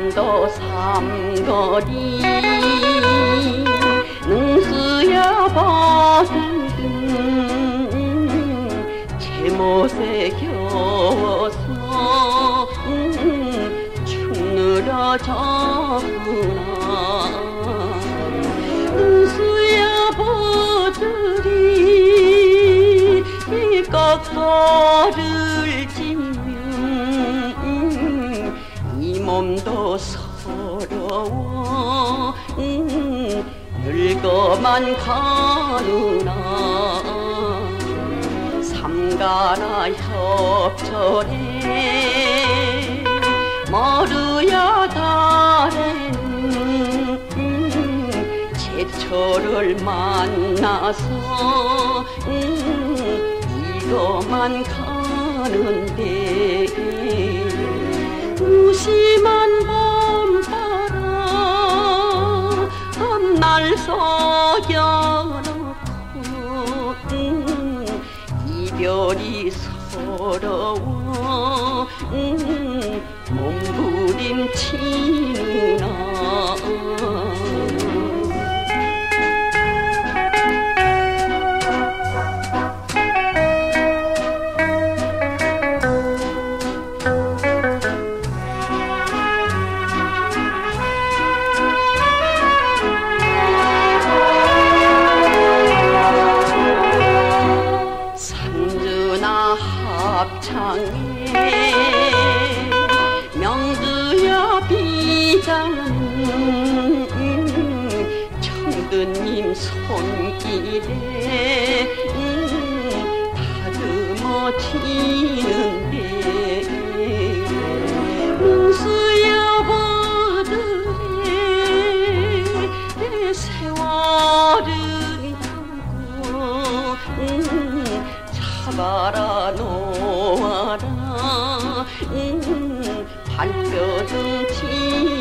남도 삼거리 능수야 버든 제못에 겨워서 죽느라 졌구나. 능수야 버들이 꺾어를 짚면 이 몸도 서러워 늙어만 가누나. 삼가나 협절에 머루야 달에는 제철을 만나서 이거만 가는데 무심한 봄바람 날 속여놓고 이별이 서러워 몸부림치느나. 합창에 명두야 비자는 청드님 손길에 다듬어 치는데 문수여보들의 세월은 가고 잡아라 놓아라 발뼈 등지